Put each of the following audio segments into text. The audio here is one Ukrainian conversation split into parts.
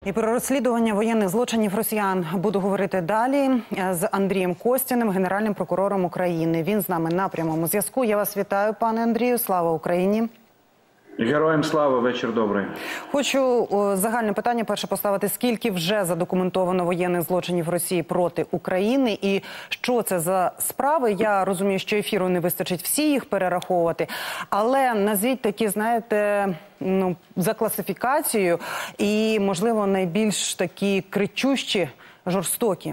І про розслідування воєнних злочинів росіян буду говорити далі з Андрієм Костіним, Генеральним прокурором України. Він з нами на прямому зв'язку. Я вас вітаю, пане Андрію. Слава Україні. Героям слава, вечір добрий. Хочу загальне питання перше поставити. Скільки вже задокументовано воєнних злочинів Росії проти України і що це за справи? Я розумію, що ефіру не вистачить всі їх перераховувати, але назвіть такі, знаєте, за класифікацією і, можливо, найбільш такі кричущі, жорстокі.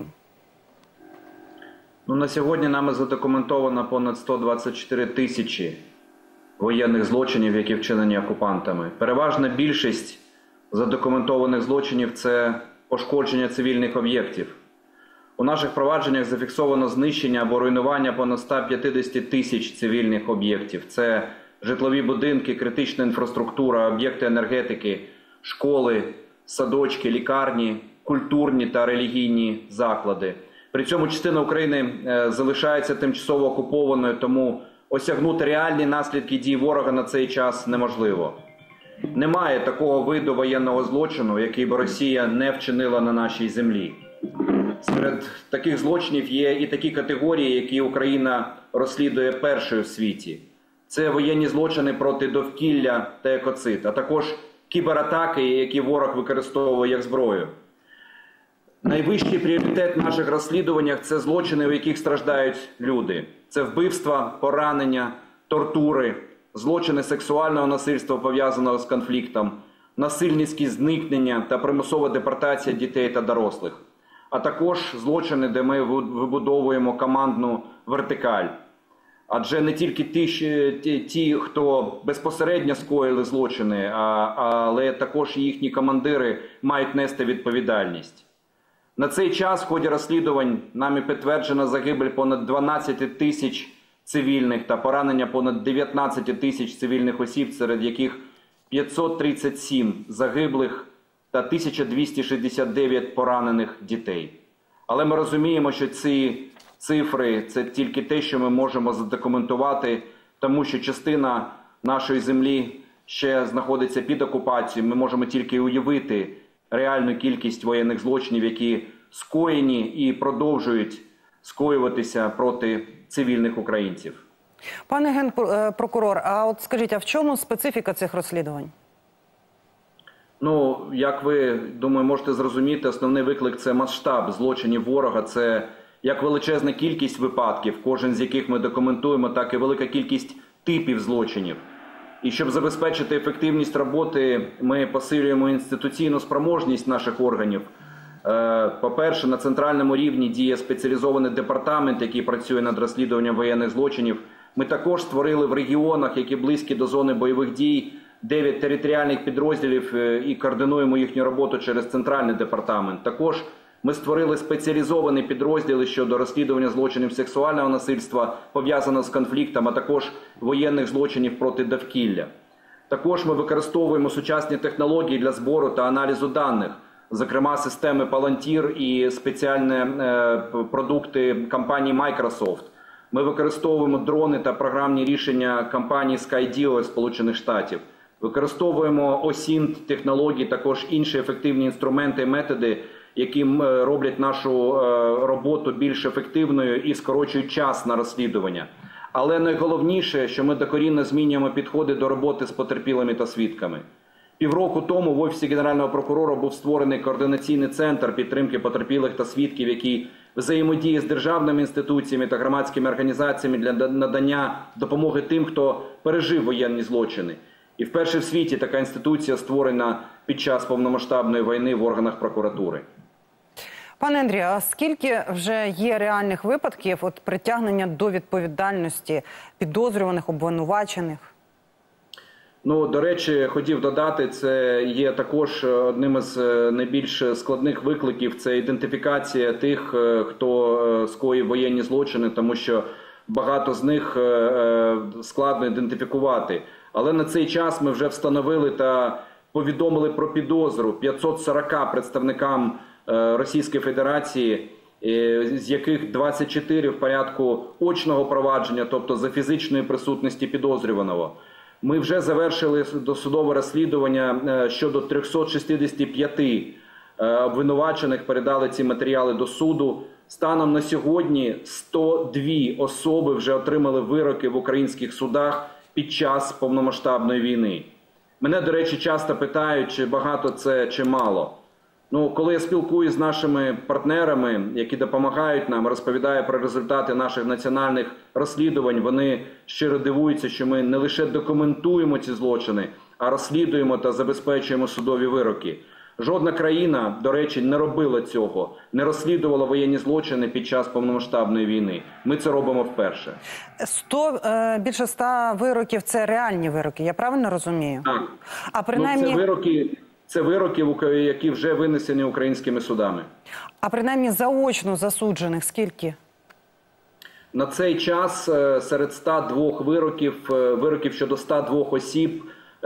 На сьогодні нами задокументовано понад 124 тисячі воєнних злочинів, які вчинені окупантами. Переважна більшість задокументованих злочинів – це пошкодження цивільних об'єктів. У наших провадженнях зафіксовано знищення або руйнування понад 150 тисяч цивільних об'єктів. Це житлові будинки, критична інфраструктура, об'єкти енергетики, школи, садочки, лікарні, культурні та релігійні заклади. При цьому частина України залишається тимчасово окупованою, тому осягнути реальні наслідки дій ворога на цей час неможливо. Немає такого виду воєнного злочину, який би Росія не вчинила на нашій землі. Серед таких злочинів є і такі категорії, які Україна розслідує першою в світі. Це воєнні злочини проти довкілля та екоцид, а також кібератаки, які ворог використовує як зброю. Найвищий пріоритет в наших розслідуваннях – це злочини, у яких страждають люди. Це вбивства, поранення, тортури, злочини сексуального насильства, пов'язаного з конфліктом, насильницькі зникнення та примусова депортація дітей та дорослих. А також злочини, де ми вибудовуємо командну вертикаль. Адже не тільки ті, хто безпосередньо скоїли злочини, але також їхні командири мають нести відповідальність. На цей час в ході розслідувань нами підтверджена загибель понад 12 тисяч цивільних та поранення понад 19 тисяч цивільних осіб, серед яких 537 загиблих та 1269 поранених дітей. Але ми розуміємо, що ці цифри – це тільки те, що ми можемо задокументувати, тому що частина нашої землі ще знаходиться під окупацією. Ми можемо тільки уявити реальну кількість воєнних злочинів, які скоєні і продовжують скоюватися проти цивільних українців. Пане генпрокурор, а от скажіть, а в чому специфіка цих розслідувань? Як ви, думаю, можете зрозуміти, основний виклик – це масштаб злочинів ворога, це як величезна кількість випадків, кожен з яких ми документуємо, так і велика кількість типів злочинів. І щоб забезпечити ефективність роботи, ми посилюємо інституційну спроможність наших органів. По-перше, на центральному рівні діє спеціалізований департамент, який працює над розслідуванням воєнних злочинів. Ми також створили в регіонах, які близькі до зони бойових дій, 9 територіальних підрозділів і координуємо їхню роботу через центральний департамент. Також ми створили спеціалізовані підрозділи щодо розслідування злочинів сексуального насильства, пов'язаного з конфліктом, а також воєнних злочинів проти довкілля. Також ми використовуємо сучасні технології для збору та аналізу даних, зокрема системи Palantir і спеціальні продукти компанії Microsoft. Ми використовуємо дрони та програмні рішення компанії Skydio з Сполучених Штатів. Використовуємо OSINT технології, також інші ефективні інструменти і методи, які роблять нашу роботу більш ефективною і скорочують час на розслідування. Але найголовніше, що ми докорінно змінюємо підходи до роботи з потерпілими та свідками. Півроку тому в Офісі Генерального прокурора був створений координаційний центр підтримки потерпілих та свідків, який взаємодіє з державними інституціями та громадськими організаціями для надання допомоги тим, хто пережив воєнні злочини. І вперше в світі така інституція створена під час повномасштабної війни в органах прокуратури. Пане Андрію, а скільки вже є реальних випадків притягнення до відповідальності підозрюваних, обвинувачених? До речі, хотів додати, це є також одним із найбільш складних викликів – це ідентифікація тих, хто скоїв воєнні злочини, тому що багато з них складно ідентифікувати. Але на цей час ми вже встановили та повідомили про підозру 540 представникам Російської Федерації, з яких 24 в порядку очного провадження, тобто за фізичної присутності підозрюваного. Ми вже завершили досудове розслідування щодо 365 обвинувачених передали ці матеріали до суду. Станом на сьогодні 102 особи вже отримали вироки в українських судах під час повномасштабної війни. Мене, до речі, часто питають, чи багато це, чи мало. Коли я спілкуюся з нашими партнерами, які допомагають нам, розповідаю про результати наших національних розслідувань, вони щиро дивуються, що ми не лише документуємо ці злочини, а розслідуємо та забезпечуємо судові вироки. Жодна країна, до речі, не робила цього, не розслідувала воєнні злочини під час повномасштабної війни. Ми це робимо вперше. Більше 100 вироків – це реальні вироки, я правильно розумію? Так. А принаймні... Це вироки, які вже винесені українськими судами. А принаймні заочно засуджених скільки? На цей час серед 102 вироків щодо 102 осіб,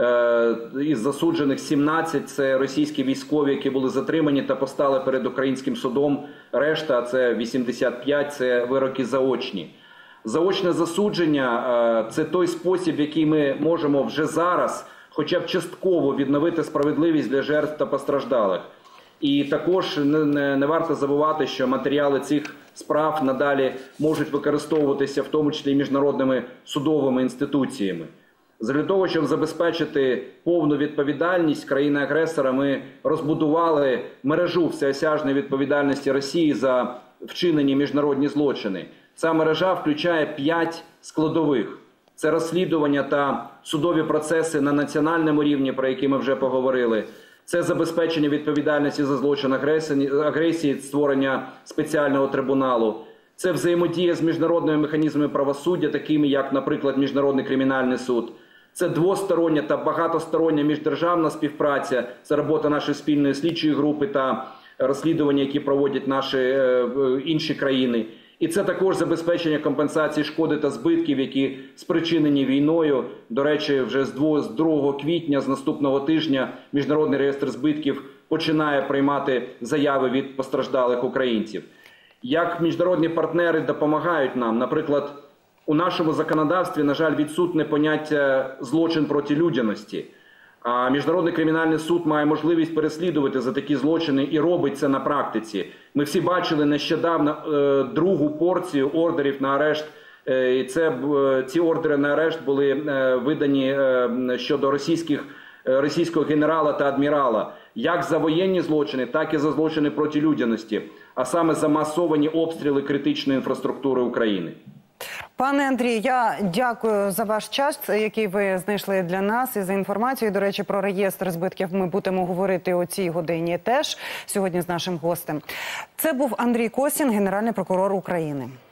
із засуджених 17 – це російські військові, які були затримані та постали перед українським судом. Решта – це 85 – це вироки заочні. Заочне засудження – це той спосіб, в який ми можемо вже зараз хоча б частково відновити справедливість для жертв та постраждалих. І також не варто забувати, що матеріали цих справ надалі можуть використовуватися в тому числі і міжнародними судовими інституціями. Для того, щоб забезпечити повну відповідальність країни-агресора, ми розбудували мережу всеосяжної відповідальності Росії за вчинені міжнародні злочини. Ця мережа включає 5 складових. Це розслідування та судові процеси на національному рівні, про які ми вже поговорили. Це забезпечення відповідальності за злочин агресії, створення спеціального трибуналу. Це взаємодія з міжнародними механізмами правосуддя, такими як, наприклад, Міжнародний кримінальний суд. Це двостороння та багатостороння міждержавна співпраця, це робота нашої спільної слідчої групи та розслідування, які проводять наші інші країни. І це також забезпечення компенсації шкоди та збитків, які спричинені війною. До речі, вже з 2 квітня, з наступного тижня, Міжнародний реєстр збитків починає приймати заяви від постраждалих українців. Як міжнародні партнери допомагають нам? Наприклад, у нашому законодавстві, на жаль, відсутне поняття «злочин проти людяності». А Міжнародний кримінальний суд має можливість переслідувати за такі злочини і робить це на практиці. Ми всі бачили нещодавно другу порцію ордерів на арешт. І ці ордери на арешт були видані щодо російського генерала та адмірала. Як за воєнні злочини, так і за злочини проти людяності. А саме за масовані обстріли критичної інфраструктури України. Пане Андрію, я дякую за ваш час, який ви знайшли для нас, і за інформацію. До речі, про реєстр збитків ми будемо говорити о цій годині теж сьогодні з нашим гостем. Це був Андрій Косін, Генеральний прокурор України.